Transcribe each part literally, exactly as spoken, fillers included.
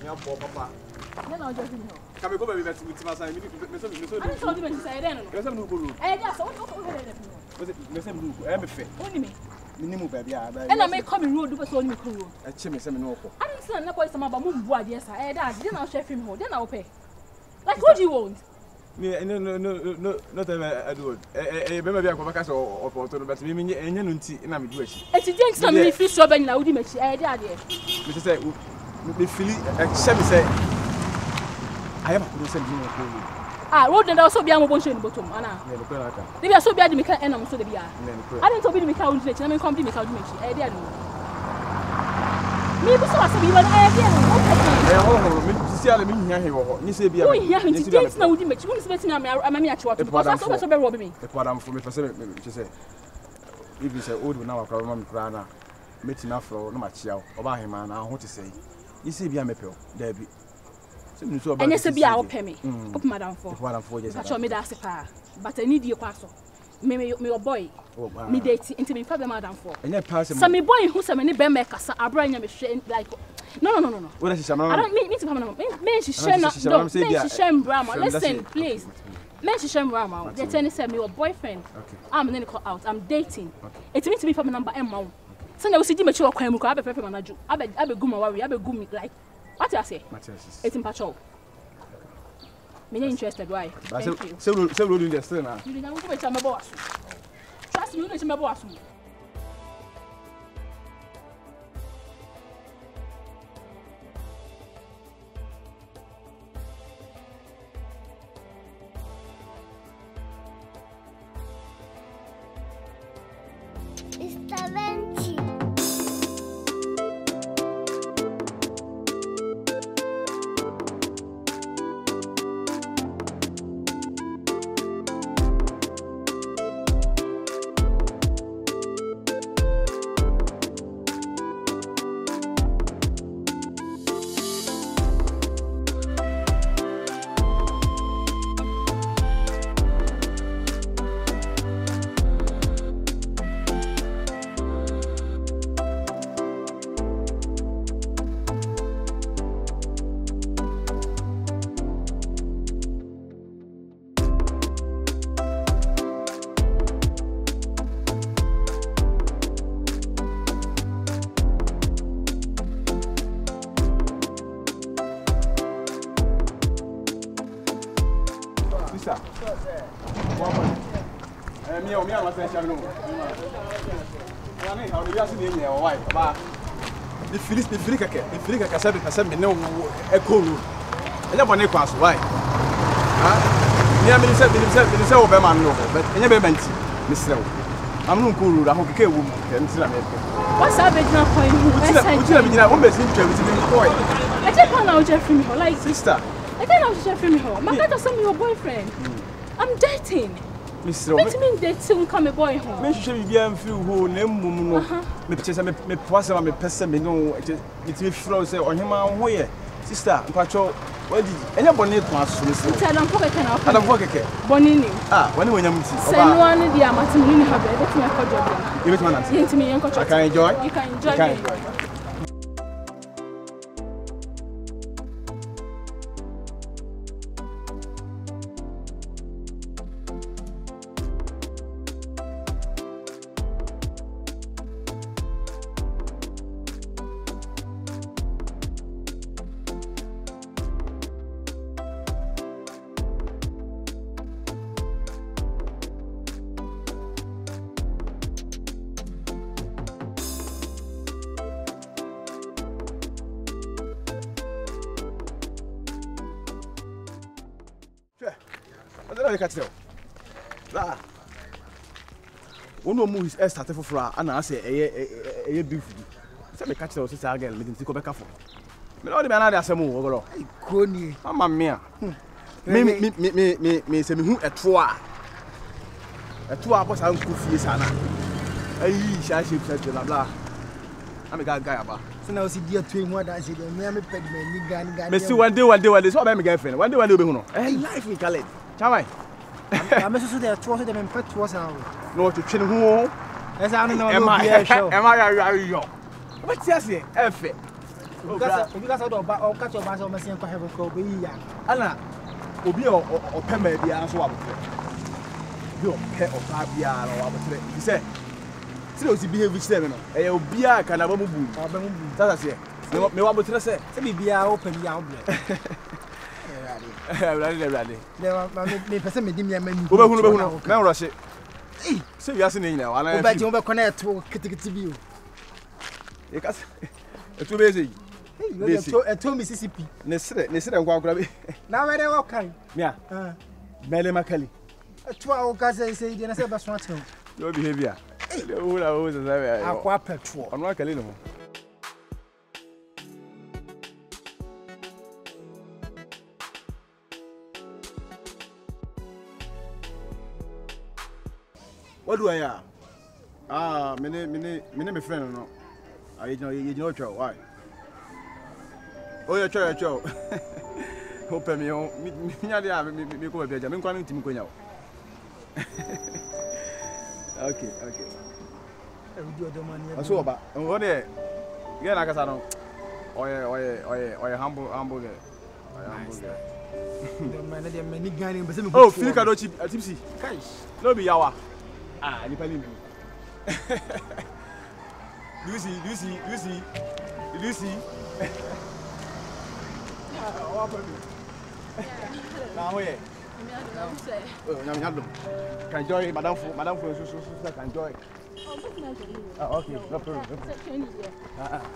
Yeah, papa. Then I'll just know. Come go baby with my son. Me I told you when you said then. There's some new Eh, yes, what what head them. Was it the same new? I'm a fair. Only me. Minimum baby. And I may come in road because only me cool. A chimney some no. I don't see no boy some about move boy yes, I that. Then I'll chef him home. Then I'll pay. Like what do you want? Me no no no no not I do. Eh be me be akobaka so opportunity but me me enye no nti na me do achi. E ti think some me free so ben na wudi machi. Eh dey there. Me say me feel e she me say I am a send you ko. Ah, road na so bia mo bon show ni bottom ana. Me no ko na ka. Dey bia so bia di me ka enam so dey bia. Me no ko. I didn't obi di me ka wudi machi na me come di me ka wudi machi. Eh dey no. Me bi so asabi ba na eh dey no. Eh ho ho me si ala me hia he wo ho. Ni say bia. Oh yeah, me think na wudi machi. Woni se beti na me amami achi wato. Because so so be rob me. E padam for me person me say if you say old na wakra ma me kra na metina afro na ma chia oba hema na ho te say. Ni say bia mepel da bi. And yes, be our pay me. Up madam for. Madam for yes. That's me that's pa. But I need you pass. Me me your boy. Me date into me problem madam for. And you pass him. So me boy who say me be make kasa abranya me share like no no no no no. What is she? I don't mean me to come. Me she share not. No, me she share brama. Listen, please. Me she share brama. They tell me say me your boyfriend. Okay. I'm then call out. I'm dating. It means to be family number M. So now we see me chiwa kwa mu ko abe pepe manaju. Abe abe guma worry. Abe gumi like. What you say? It's in patrol. Me not interested, why? Thank you. So, so we do this still now. You don't want to tell my boss. Trust me, you don't my boss. It's Vinci. Me o me am say shall no. Wani how the yasi dey here why ba. The Philip the Philip keke, the Philip keke say be say me no e ko ru. Enya bone kwa so why? Ah? Me am say me say me say o be man no, but enya be man ti. Me say o. Am no ko ru da ho keke ewu mu. Em say na me. What's up with na point? Uti na me gina, o be sin twa with me boy. I just can't now Jeffrey me like sister. I can't now Jeffrey me ho. My God, some your boyfriend. I'm dating. Mister What mean dating come a boy home? Me hwe bia mfiri ho na mmom no. Me pese say me me poase ma me pese me no it me fro say ohema ho ye. Sister, mpacho wadi enya bone to aso me say. Tell am pocket na. Adam pocket. Bone ni. Ah, wani wanya muti. Say no one dia matimi ni habe bet me ko job. You bet man nanti. Yentimi yen ko chọ. I can enjoy. You can enjoy. You can enjoy. What catch them? La. One more move is air started for flour, and I say a a beef. Say me catch them, say again, me didn't go back for. Me no the man there say mo go. Ai koni. Mama mia. Me me me me me me say me hu etoa. Etoa boss an ku fie sana. Ai sha shape set bla bla. I'm a guy guy aba. So now see dear two more than say me am ped me ni gan gan. Me see one day one day one day so be my girlfriend. One day one day be hu no. Eh life in Khaled. Chawai. I'm so there two so them pet was how. No to twin hu. Esa anu no no be show. Am I are you? What you say? Efe. Because because of the or catch your bass or machine for heaven go be ya. Ana obi o o pɛ ma bia nso wabotre. Bi o pɛ o pa bia no wabotre. Bi say say o si behave which them no. Eh obi a kana ba mu bu. Ba mu bu. Sasa say. Me wabotre say. Say bi bia o pɛ bia o ble. Everybody everybody. Le me pese me di me mani. Oba hunu oba hunu. Na rush. Eh, say we ase ne nyina wala. Oba ti oba connect o kitikiti bi o. E ka e to be say. Eh, to e to Mississippi. Ne sere, ne sere nkwa nkwa bi. Na were wo kan. Mia. Ah. Mele makali. E to a o ka say say di na say ba so aten. Your behavior. Le o la o say say. Akwa petrol. Onu akali no. What do I have? Ah, me ne me ne me ne me friend no. Ah, you know you know chow. Why? Oh, you chow chow. Hope me on me me nya dia me me ko be me kwa me ntimi ko nya. Okay, okay. E we do the money. Aso oba. Ngo de ye na kasa no. Oye oye oye oye humble humble girl. Oye humble girl. The man the man ni gani be say me. Oh, Filika do chip tipsy. Kai. No be yawa. Ah, ni pali. Lucy, Lucy, Lucy, Lucy. Ah, what happened? Now where? Oh, now we have them. Can joy, Madam, Madam, for so so so can joy. Oh, okay, no problem. Ah, ah.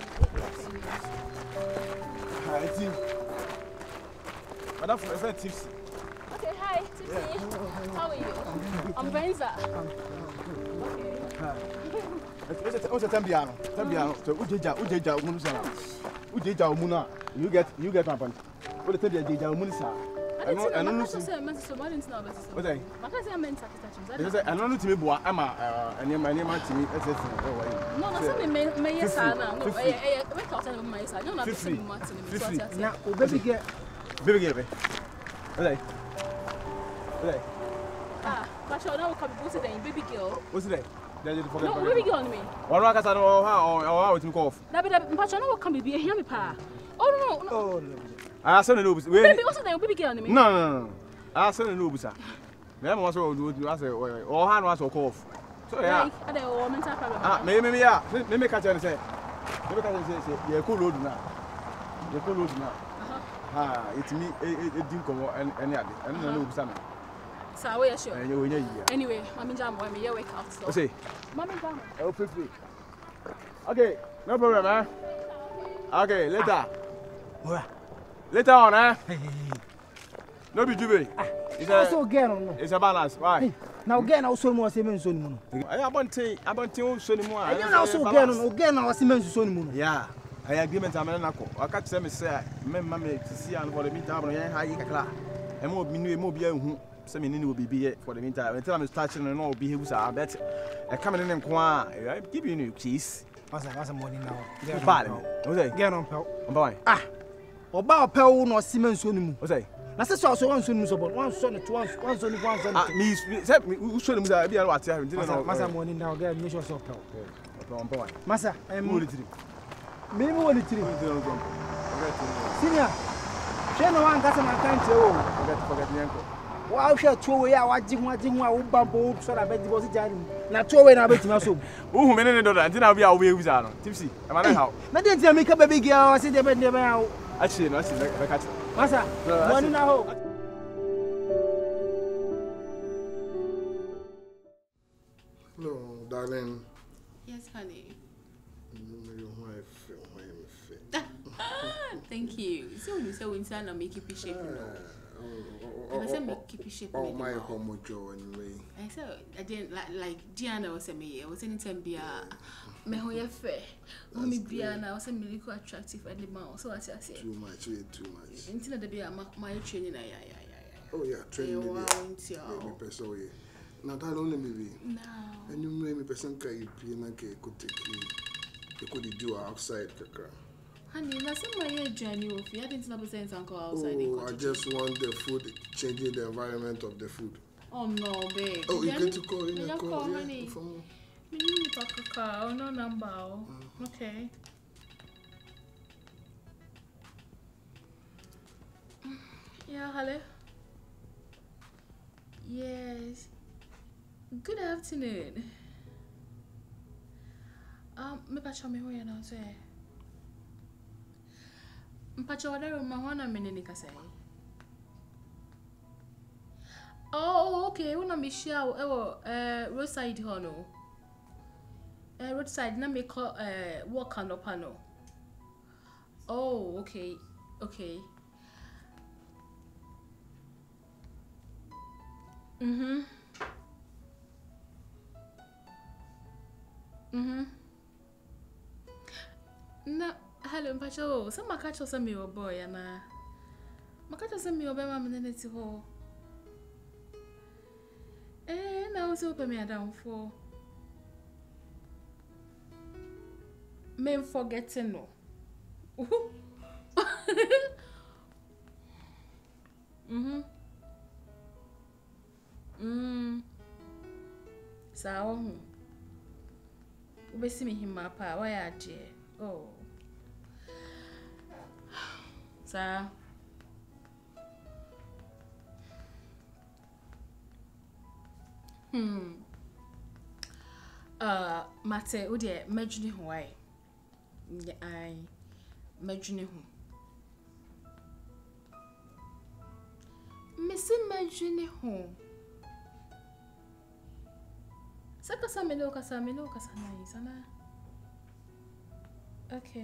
Hi, team. Madam, for tips. Okay, hi, Tipsy. Yeah. How are you? I'm Benza. Okay. What's the tembiano? Tembiano. So ujeja, ujeja umunusana. Ujeja umuna. You get, you get my point. What the tembiano umunisa? I know, I know. I say I meant to so I didn't know about this. What say? I say I meant to touch him. I know to me boy. I'm a, and my name is Timmy. No, no, say me me yes sir now. No, eh eh, we talk about my yes sir. No, not the same Martin. Now, baby get, baby get me. What say? Ah, but you know come what's it then baby girl. What's it? No, baby girl on me. One rock I know how how it call. Na be but you know come be hear me pa. Oh no, no. oh no. Ah, so no. Baby, what's it then baby girl on me? No, no, no. Ah, so no busa. Me am also do I say or hand was call. So yeah. Like, I don't mental problem. Ah, me me yeah. Me me catch and say. Me catch and say say you cool road now. You cool road now. Ah, it's me e dim komo any ade. And no busa me. So we are sure. Anyway, mommy jam boy me here wake out so. What's it? Mommy jam. Oh, free free. Okay, no problem, man. Okay, later. What? Later on, eh? No be jube. It's also again no. It's a balance. Why? Now again also mo say men so ni mo. I abontin, abontin so ni mo. I now also again no, again now say men so ni mo. Yeah. I agreement am na ko. Aka tse me say, me ma me tisi an for the meantime no yen ha yi kakla. E mo bi nu e mo bi anhu. Say me ni obi bi for the meantime. Until I'm starting no obi he was a bet. E come in nko a, I give you keys. What's that? What's money now? Get bad. What say? Get on pel. On boy. Ah. Oba pel no simen so ni mu. What say? Na say so so one so ni mu so but one so ni two one one so ni one so ni. Ah, me say me so ni mu say bia what here. Masa masa money now get make sure so pel. On boy. Masa, em Mo litiri. Me mo wali tiri. Okay. Senior. She no wan gasa na kan che o. Forget forget me uncle. Wa hwe tuo we a waji ho aji ho a wo bambo so da be di bo si jari. Na tuo we na be tima so. Wo hu me ne do da ntina bia wo be wuza no. Tipsy. E ma na how. Na dey ntia me ka baby girl say dey be dey be how. Actually, no, actually, I catch. Masa, money na ho. No, darling. Yes, honey. Your wife, Thank you. So when you say winter, I make you shape. And I said make you shape. Oh my home Joe anyway. I said I didn't like like Diana was a me. I was anytime be a me ho ye fair. Oh me Diana was a me quite attractive at the mouth. So I say too much, too much. Until the be my training. Yeah, yeah, yeah. Oh yeah, training. Wow, me person way. Now that only maybe. No. And you me person can you be na ke could take you could do outside kaka. Honey, na say my journey of you didn't know sense and go outside. Oh, I just want the food changing the environment of the food. Oh no, babe. Oh, you get to call in a call, call, yeah, honey. from Me need to car, no number. Okay. Yeah, hello. Yes. Good afternoon. Um, me pacha me hoya na so eh. Mpacha wadaro ma hona menene kasa eh. Oh, okay. Una me share ewo eh roadside hono. Eh roadside na me call eh walk on up no. Oh, okay. Okay. Mhm. Mhm. Na hello mpacho, so makacho se me boy na. Makacho se me obe ma menene ti ho. Eh, na o se ope me down for. Me forgetting no. Mhm. Mm. Sao hu. Ubesi me hima pa wa ya je. Oh. Sa. Hmm. Uh, mate, o de medjuni ho ai. Ai. Medjuni ho. Mesi medjuni ho. Saka sa melo kasa melo kasa na sana. Okay.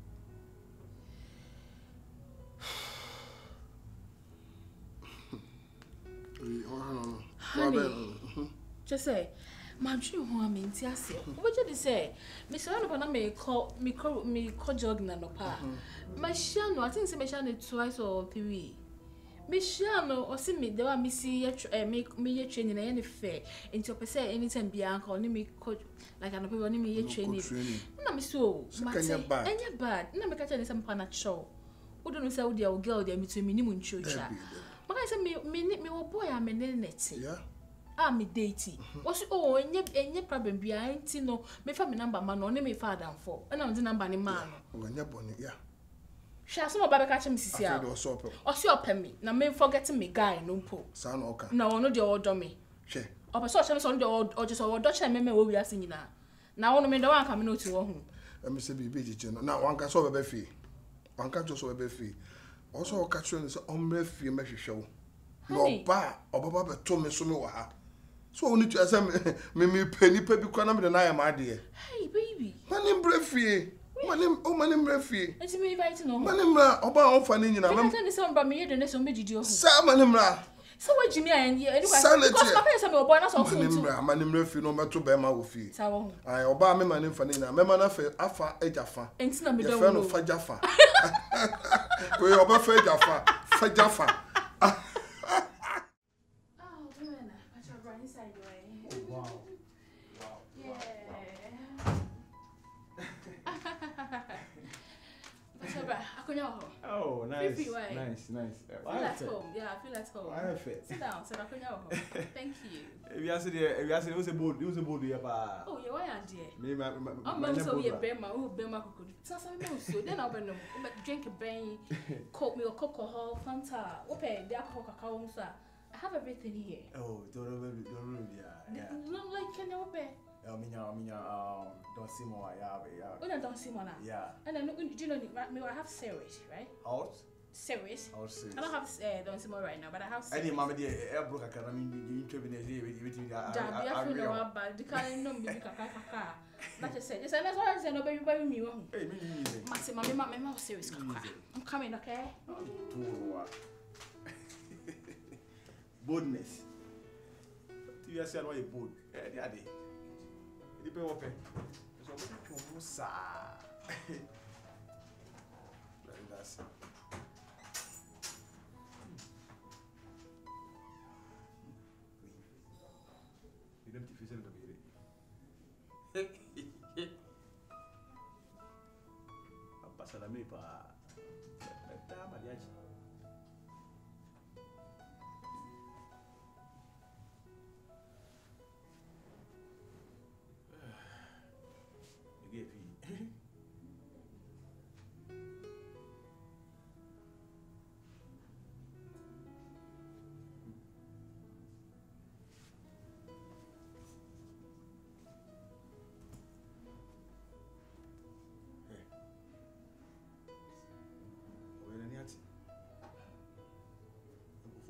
Honey, just say, my dream home mean Tiasia. What did you say? Miss Anna me call me call me call jogging and pa. My shano, I think me shano twice or three. Miss Shano or see me, there are missy make me training any fair into per se anytime be uncle, me coach like an opinion me training. No, Miss So, any bad, no, me catch any some panat show. Who don't say, dear girl, dear me to minimum church. But I said, me, me, me, boy, I'm a net. Yeah. Ah, me datey. What's oh, and yet, and yet, problem behind, no, me family number man, only me father for, and I'm the number in man. When you're born, yeah. Shall some about catching Missus Yao or see up me, now me forgetting me guy, no po. Son, okay. No, no, the old dummy. She. Or such as on the old or just our Dutch and me we are singing now. Now, only me the one coming out to home. Let me say, be busy, now one can solve a fee. One can just solve a fee. Also, catch you in this ombre fee measure show. No ba or Baba told me so me so only to assemble me me penny baby can be I am idea. Hey baby. My name Breffy. My name oh my name Breffy. It's me inviting no. My name la oba on fanning na. I'm telling some about me the next one meji dio. Sa my name la. So what Jimmy and you because my parents are boy na so my name la my name Breffy no me to be ma wo fi. Sa wo. Ai oba me my name fanning na. Me ma na fe afa ejafa. Enti na me do. Fe no fa jafa. We oba fa ejafa. Fa jafa. Oh, nice, nice, nice. I feel at home. Yeah, I feel at home. I have it. Sit down, sit down. Thank you. If you ask it, if you ask it, it was a board, it was a board here, pa. Oh, yeah, why are dear? Me, my, my, I'm going to be a bema, who bema could. So I so then I'll be no, but drink a brain, coke me or alcohol, Fanta, open the alcohol cacao, sir. I have everything here. Oh, don't remember, don't remember, yeah. Not like can you open? I mean, I mean, um, don't see more, yeah, yeah. Oh, no, don't see more now. Yeah. And then, do you know, I have series, right? Out? Series. Out series. I don't have uh, don't see more right now, but I have series. Any mama, dear, air broke a can, I mean, you interview with that. I feel no bad. The kind of number, kaka. That is it. It's another one. Say no, baby, baby, me. Hey, me, me. Masi, mommy, mommy, mommy, series. I'm coming, okay? Boldness. Do you see why you bold? Eh, they are they. You pay what pay? So what you sa? That's. You don't have to feel the baby. Passa da me pa. Tá, mariachi.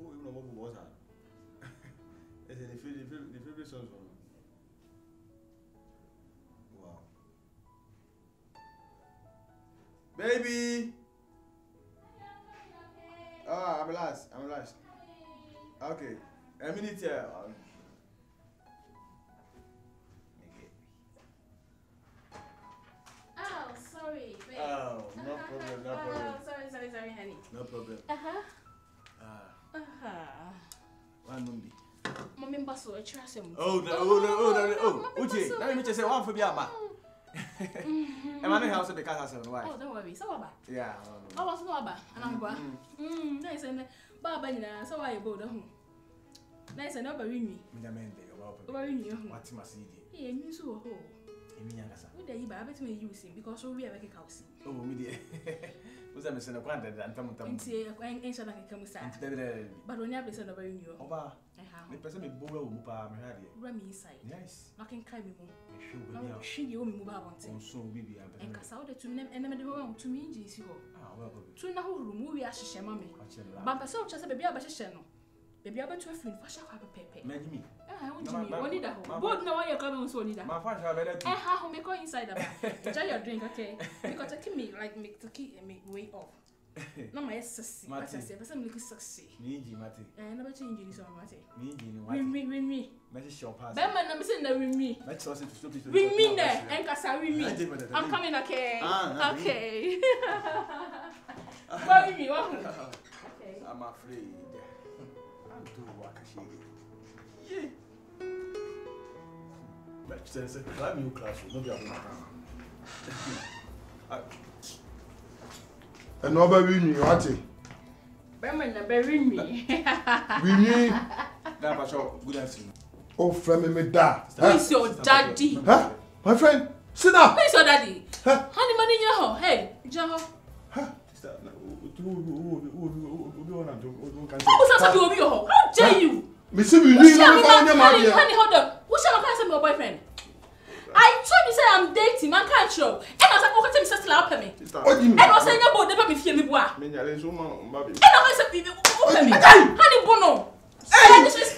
you know what was that? It's the favorite the favorite songs from. Wow. Baby. Ah, I'm last. I'm last. Okay. A minute here. Um, Oh, sorry. Wait. oh, no problem, no problem. Oh, sorry, sorry, sorry, honey. No problem. Uh-huh. Ah, Uh-huh. one number. Mommy Basso, I trust him. Oh, no, oh, no, oh, no, oh. Uche, let me just say one for Biama. And my house at the cat has a wife. Oh, don't worry. So what? Yeah. I was no about, and I'm going. Hmm, nice and Baba, so I go home. Nice and never ring me. Minamente, about What's my C D? He means so. Would they buy it me using because we are like a house? Oh, me dear. Was I missing a quantity and come to say, I'm ancient like a commissar. But when you have listened over you, Oba, the person with Bobo Mupa, Remy inside. Yes, Knocking Kabi Moon. sure, She you move out so baby, and Casauda to them and never do to me, G C O. Ah, well, to know who movie as she mammy. But I saw just a baby about a channel. Baby, I bet to a film for shop a pepe. Many me. I want you that. Both know why you're coming so neither. My father, I better. Eh, how me go inside about. Enjoy your drink, okay? Because I keep me like me to keep me way off. No, my sexy. But I say, but I'm looking sexy. Me, Mati. I never change this on Mati. Me, Ring me, ring me. Message shop pass. Beman, I'm saying that ring me. Let's also to stop it. Ring me there, and Casa ring me. I'm coming, okay? Okay. Ring me, what? Okay. I'm afraid. I'm too wakashi. Yeah. But since I'm new class, no be able to. And no baby ni wati. Beman na bury me. We need That was your good answer. oh friend me da. Who is your daddy? Huh? My friend, sit down. Who is your daddy? Huh? Honey money in your home. Hey, Jaho. Huh? Who was that to be your home? How dare you? Me see we Who need shall no me find them out honey, here. honey, hold on. Who shall I say my boyfriend? I told you say I'm dating, man can't show. And I was like, okay, me say slap me. What do you mean? And I was saying about never me fear me boy. Me nyale so ma mba bi. And I was like, open me. Honey bono. Hey, this is